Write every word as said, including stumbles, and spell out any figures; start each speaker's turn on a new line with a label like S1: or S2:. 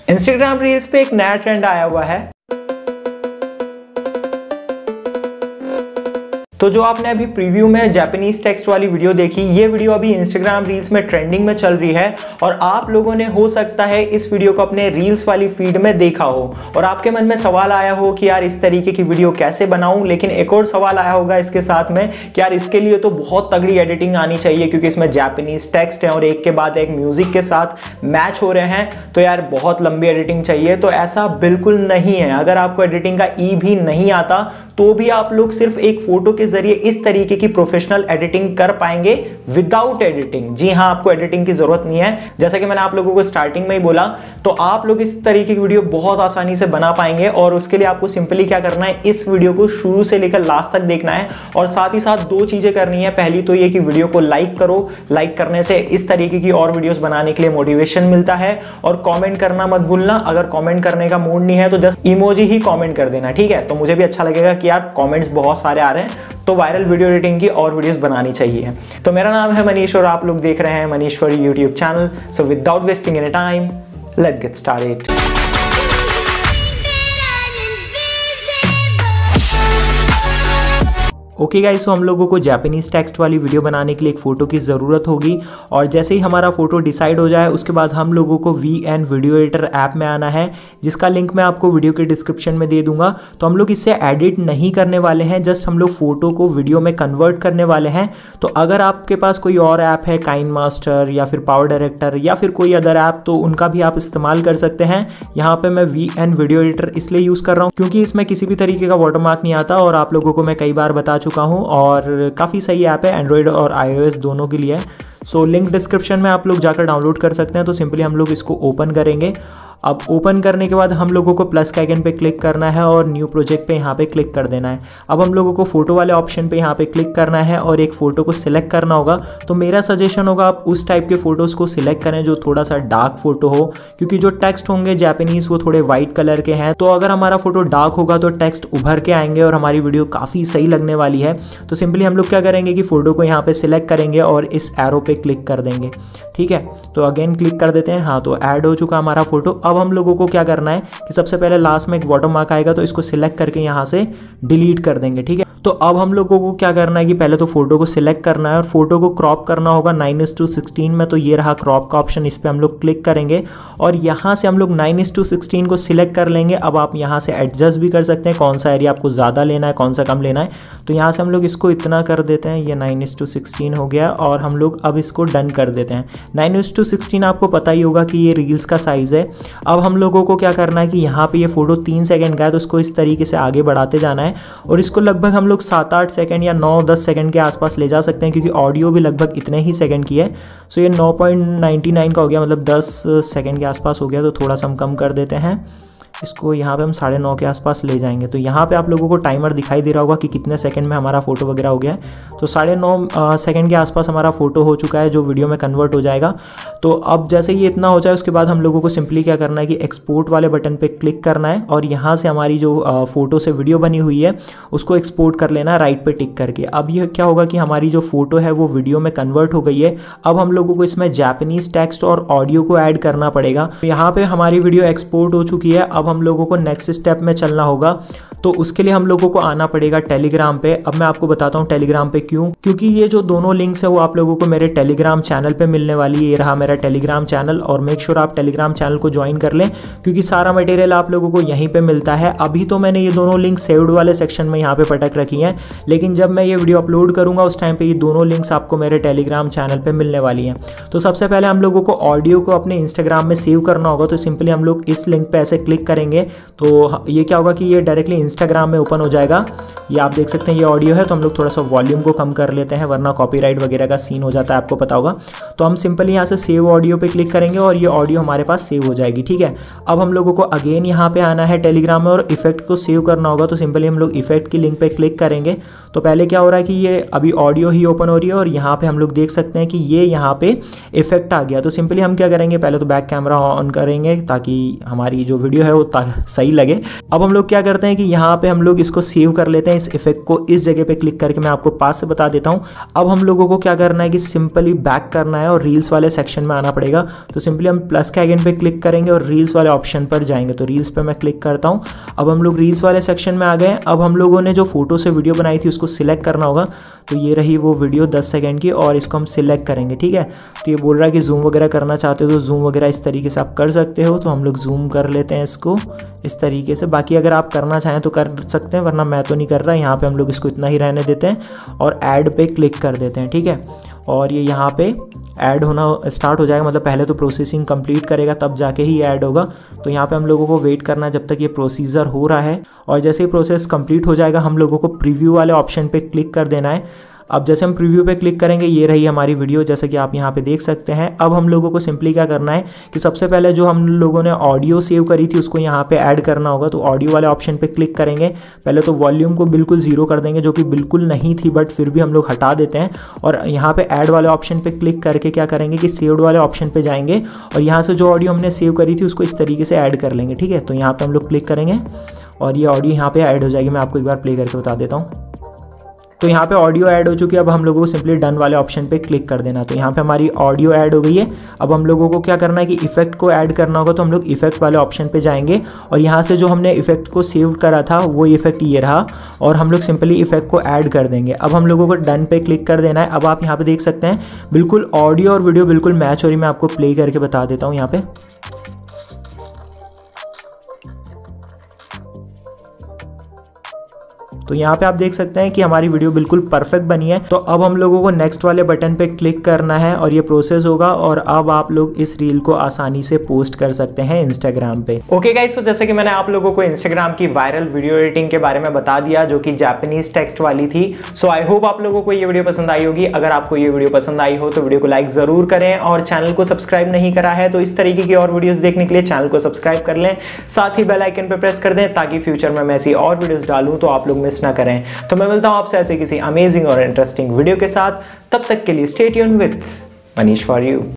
S1: Instagram reels पे एक नया ट्रेंड आया हुआ है। तो जो आपने अभी प्रीव्यू में जापानीज टेक्स्ट वाली वीडियो देखी, ये वीडियो अभी इंस्टाग्राम रील्स में ट्रेंडिंग में चल रही है और आप लोगों ने हो सकता है इस वीडियो को अपने रील्स वाली फीड में देखा हो और आपके मन में सवाल आया हो कि यार इस तरीके की वीडियो कैसे बनाऊं। लेकिन एक और सवाल आया होगा इसके साथ में कि यार इसके लिए तो बहुत तगड़ी एडिटिंग आनी चाहिए क्योंकि इसमें जापानीज टेक्स्ट है और एक के बाद एक म्यूजिक के साथ मैच हो रहे हैं, तो यार बहुत लंबी एडिटिंग चाहिए। तो ऐसा बिल्कुल नहीं है। अगर आपको एडिटिंग का ई भी नहीं आता तो भी आप लोग सिर्फ एक फोटो के जरिए इस तरीके की प्रोफेशनल एडिटिंग कर पाएंगे विदाउट एडिटिंग। जी हाँ, आपको एडिटिंग की जरूरत नहीं है। जैसा कि मैंने आप लोगों को स्टार्टिंग में ही बोला, तो आप लोग इस तरीके की वीडियो बहुत आसानी से बना पाएंगे और उसके लिए आपको सिंपली क्या करना है, इस वीडियो को शुरू से लेकर लास्ट तक देखना है और साथ ही साथ दो चीजें करनी है। पहली तो ये कि वीडियो को लाइक करो, लाइक करने से इस तरीके की और वीडियोस बनाने के लिए मोटिवेशन मिलता है। और कमेंट करना मत भूलना। अगर कमेंट करने का मूड नहीं है तो जस्ट इमोजी ही कमेंट कर देना, ठीक है? तो मुझे भी अच्छा लगेगा कि यार कमेंट्स बहुत सारे आ रहे हैं, तो वायरल वीडियो एडिटिंग की और वीडियोस बनानी चाहिए। तो मेरा नाम है मनीष और आप लोग देख रहे हैं Manishwari YouTube channel. So without wasting any time, let's get started. Okay guys, so हम लोगों को जापानीज टेक्स्ट वाली वीडियो बनाने के लिए एक फ़ोटो की ज़रूरत होगी और जैसे ही हमारा फ़ोटो डिसाइड हो जाए उसके बाद हम लोगों को V N video editor app में आना है, जिसका लिंक मैं आपको वीडियो के डिस्क्रिप्शन में दे दूंगा। तो हम लोग इससे एडिट नहीं करने वाले हैं, जस्ट हम लोग फ़ोटो को वीडियो में कन्वर्ट करने वाले हैं। तो अगर आपके पास कोई और ऐप है, काइन मास्टर या फिर पावर डायरेक्टर या फिर कोई अदर ऐप, तो उनका भी आप इस्तेमाल कर सकते हैं। यहाँ पर मैं वी एन वीडियो एडिटर इसलिए यूज़ कर रहा हूँ क्योंकि इसमें किसी भी तरीके का वाटरमार्क नहीं आता और आप लोगों को मैं कई बार बता चुका हूँ और काफ़ी सही ऐप है, एंड्रॉयड और आईओएस दोनों के लिए। सो लिंक डिस्क्रिप्शन में आप लोग जाकर डाउनलोड कर सकते हैं। तो सिंपली हम लोग इसको ओपन करेंगे। अब ओपन करने के बाद हम लोगों को प्लस के आइकन पे क्लिक करना है और न्यू प्रोजेक्ट पे यहाँ पे क्लिक कर देना है। अब हम लोगों को फोटो वाले ऑप्शन पे यहाँ पे क्लिक करना है और एक फ़ोटो को सिलेक्ट करना होगा। तो मेरा सजेशन होगा आप उस टाइप के फ़ोटोज़ को सिलेक्ट करें जो थोड़ा सा डार्क फोटो हो, क्योंकि जो टेक्स्ट होंगे जापानीज़ वो थोड़े वाइट कलर के हैं। तो अगर हमारा फोटो डार्क होगा तो टेक्स्ट उभर के आएंगे और हमारी वीडियो काफ़ी सही लगने वाली है। तो सिंपली हम लोग क्या करेंगे कि फ़ोटो को यहाँ पर सिलेक्ट करेंगे और इस एरो पे क्लिक कर देंगे, ठीक है? तो अगेन क्लिक कर देते हैं। हाँ, तो ऐड हो चुका हमारा फोटो। अब हम लोगों को क्या करना है कि सबसे पहले लास्ट में एक वाटर मार्क आएगा तो इसको सिलेक्ट करके यहाँ से डिलीट कर देंगे, ठीक है? तो अब हम लोगों को क्या करना है कि पहले तो फोटो को सिलेक्ट करना है और फोटो को क्रॉप करना होगा नाइन इस टू सिक्सटीन में। तो ये रहा क्रॉप का ऑप्शन, इस पर हम लोग क्लिक करेंगे और यहाँ से हम लोग नाइन इस टू सिक्सटीन को सिलेक्ट कर लेंगे। अब आप यहाँ से एडजस्ट भी कर सकते हैं कौन सा एरिया आपको ज़्यादा लेना है, कौन सा कम लेना है। तो यहाँ से हम लोग इसको इतना कर देते हैं, ये नाइन इस टू सिक्सटीन हो गया और हम लोग अब इसको डन कर देते हैं। नाइन इस टू सिक्सटीन आपको पता ही होगा कि ये रील्स का साइज़ है। अब हम लोगों को क्या करना है कि यहाँ पे ये फोटो तीन सेकंड का है तो उसको इस तरीके से आगे बढ़ाते जाना है और इसको लगभग हम लोग सात आठ सेकंड या नौ दस सेकंड के आसपास ले जा सकते हैं क्योंकि ऑडियो भी लगभग इतने ही सेकंड की है। सो ये नौ पॉइंट नाइन्टी नाइन का हो गया, मतलब दस सेकंड के आसपास हो गया। तो थोड़ा सा हम कम कर देते हैं इसको, यहाँ पे हम साढ़े नौ के आसपास ले जाएंगे। तो यहाँ पे आप लोगों को टाइमर दिखाई दे रहा होगा कि कितने सेकंड में हमारा फोटो वगैरह हो गया है। तो साढ़े नौ सेकंड के आसपास हमारा फोटो हो चुका है जो वीडियो में कन्वर्ट हो जाएगा। तो अब जैसे ये इतना हो जाए उसके बाद हम लोगों को सिंपली क्या करना है कि एक्सपोर्ट वाले बटन पे क्लिक करना है और यहाँ से हमारी जो फोटो से वीडियो बनी हुई है उसको एक्सपोर्ट कर लेना है राइट पे टिक करके। अब ये क्या होगा कि हमारी जो फोटो है वो वीडियो में कन्वर्ट हो गई है। अब हम लोगों को इसमें जापानीज टेक्स्ट और ऑडियो को ऐड करना पड़ेगा। यहाँ पे हमारी वीडियो एक्सपोर्ट हो चुकी है। अब हम लोगों को नेक्स्ट स्टेप में चलना होगा। तो उसके लिए हम लोगों को आना पड़ेगा टेलीग्राम पे। अब मैं आपको बताता हूँ टेलीग्राम पे क्यों, क्योंकि ये जो दोनों लिंक्स है वो आप लोगों को मेरे टेलीग्राम चैनल पे मिलने वाली है। ये रहा मेरा टेलीग्राम चैनल और मेक श्योर आप टेलीग्राम चैनल को ज्वाइन कर लें क्योंकि सारा मटेरियल आप लोगों को यहीं पे मिलता है। अभी तो मैंने ये दोनों लिंक सेव्ड वाले सेक्शन में यहाँ पे पटक रखी हैं, लेकिन जब मैं ये वीडियो अपलोड करूँगा उस टाइम पर ये दोनों लिंक्स आपको मेरे टेलीग्राम चैनल पर मिलने वाली हैं। तो सबसे पहले हम लोगों को ऑडियो को अपने इंस्टाग्राम में सेव करना होगा। तो सिंपली हम लोग इस लिंक पर ऐसे क्लिक करेंगे तो ये क्या होगा कि ये डायरेक्टली इंस्टाग्राम में ओपन हो जाएगा। ये आप देख सकते हैं ये ऑडियो है। तो हम लोग थोड़ा सा वॉल्यूम को कम कर लेते हैं वरना कॉपीराइट वगैरह का सीन हो जाता है, आपको पता होगा। तो हम सिंपली यहाँ से सेव ऑडियो पे क्लिक करेंगे और ये ऑडियो हमारे पास सेव हो जाएगी, ठीक है? अब हम लोगों को अगेन यहाँ पे आना है टेलीग्राम में और इफेक्ट को सेव करना होगा। तो सिंपली हम लोग इफेक्ट की लिंक पे क्लिक करेंगे। तो पहले क्या हो रहा है कि ये अभी ऑडियो ही ओपन हो रही है और यहाँ पे हम लोग देख सकते हैं कि ये यहाँ पे इफेक्ट आ गया। तो सिंपली हम क्या करेंगे, पहले तो बैक कैमरा ऑन करेंगे ताकि हमारी जो वीडियो है वो सही लगे। अब हम लोग क्या करते हैं कि यहाँ पे हम लोग इसको सेव कर लेते हैं, इस इफेक्ट को इस जगह पे क्लिक करके। मैं आपको पास से बता देता हूँ। अब हम लोगों को क्या करना है कि सिंपली बैक करना है और रील्स वाले सेक्शन में आना पड़ेगा। तो सिंपली हम प्लस के आइकन पे क्लिक करेंगे और रील्स वाले ऑप्शन पर जाएंगे। तो रील्स पे मैं क्लिक करता हूँ। अब हम लोग रील्स वाले सेक्शन में आ गए। अब हम लोगों ने जो फोटो से वीडियो बनाई थी उसको सिलेक्ट करना होगा। तो ये रही वो वीडियो दस सेकंड की और इसको हम सिलेक्ट करेंगे, ठीक है। तो ये बोल रहा है कि जूम वगैरह करना चाहते हो तो जूम वगैरह इस तरीके से आप कर सकते हो। तो हम लोग जूम कर लेते हैं इसको इस तरीके से। बाकी अगर आप करना चाहें तो कर सकते हैं, वरना मैं तो नहीं कर रहा। यहाँ पे हम लोग इसको इतना ही रहने देते हैं और ऐड पे क्लिक कर देते हैं, ठीक है। और ये यहाँ पे ऐड होना स्टार्ट हो जाएगा, मतलब पहले तो प्रोसेसिंग कंप्लीट करेगा तब जाके ही ऐड होगा। तो यहाँ पे हम लोगों को वेट करना है जब तक ये प्रोसीजर हो रहा है। और जैसे ही प्रोसेस कंप्लीट हो जाएगा हम लोगों को प्रीव्यू वाले ऑप्शन पे क्लिक कर देना है। अब जैसे हम प्रीव्यू पे क्लिक करेंगे, ये रही हमारी वीडियो जैसे कि आप यहाँ पे देख सकते हैं। अब हम लोगों को सिंपली क्या करना है कि सबसे पहले जो हम लोगों ने ऑडियो सेव करी थी उसको यहाँ पे ऐड करना होगा। तो ऑडियो वाले ऑप्शन पे क्लिक करेंगे। पहले तो वॉल्यूम को बिल्कुल जीरो कर देंगे, जो कि बिल्कुल नहीं थी बट फिर भी हम लोग हटा देते हैं। और यहाँ पे ऐड वाले ऑप्शन पे क्लिक करके क्या करेंगे कि सेव्ड वाले ऑप्शन पे जाएंगे और यहाँ से जो ऑडियो हमने सेव करी थी उसको इस तरीके से ऐड कर लेंगे, ठीक है। तो यहाँ पे हम लोग क्लिक करेंगे और ये ऑडियो यहाँ पे ऐड हो जाएगी। मैं आपको एक बार प्ले करके बता देता हूँ। तो यहाँ पे ऑडियो ऐड हो चुकी है। अब हम लोगों को सिंपली डन वाले ऑप्शन पे क्लिक कर देना। तो यहाँ पे हमारी ऑडियो ऐड हो गई है। अब हम लोगों को क्या करना है कि इफेक्ट को ऐड करना होगा। तो हम लोग इफेक्ट वाले ऑप्शन पे जाएंगे और यहाँ से जो हमने इफेक्ट को सेव करा था वो इफेक्ट ये रहा और हम लोग सिंपली इफेक्ट को ऐड कर देंगे। अब हम लोगों को डन पे क्लिक कर देना है। अब आप यहाँ पे देख सकते हैं बिल्कुल ऑडियो और वीडियो बिल्कुल मैच हो रही। मैं आपको प्ले करके बता देता हूँ यहाँ पे। तो यहाँ पे आप देख सकते हैं कि हमारी वीडियो बिल्कुल परफेक्ट बनी है। तो अब हम लोगों को नेक्स्ट वाले बटन पे क्लिक करना है और ये प्रोसेस होगा और अब आप लोग इस रील को आसानी से पोस्ट कर सकते हैं इंस्टाग्राम पे। ओके गाइस, तो जैसे कि मैंने आप लोगों को इंस्टाग्राम की वायरल वीडियो एडिटिंग के बारे में बता दिया जो कि जापानीज टेक्स्ट वाली थी। सो आई होप आप लोगों को ये वीडियो पसंद आई होगी। अगर आपको ये वीडियो पसंद आई हो तो वीडियो को लाइक जरूर करें और चैनल को सब्सक्राइब नहीं करा है तो इस तरीके की और वीडियोस देखने के लिए चैनल को सब्सक्राइब कर लें, साथ ही बेल आइकन पर प्रेस कर दें ताकि फ्यूचर में मैं ऐसी और वीडियोस डालूं तो आप लोग मिस ना करें। तो मैं मिलता हूं आपसे ऐसे किसी अमेजिंग और इंटरेस्टिंग वीडियो के साथ। तब तक के लिए stay tuned with Manish for you.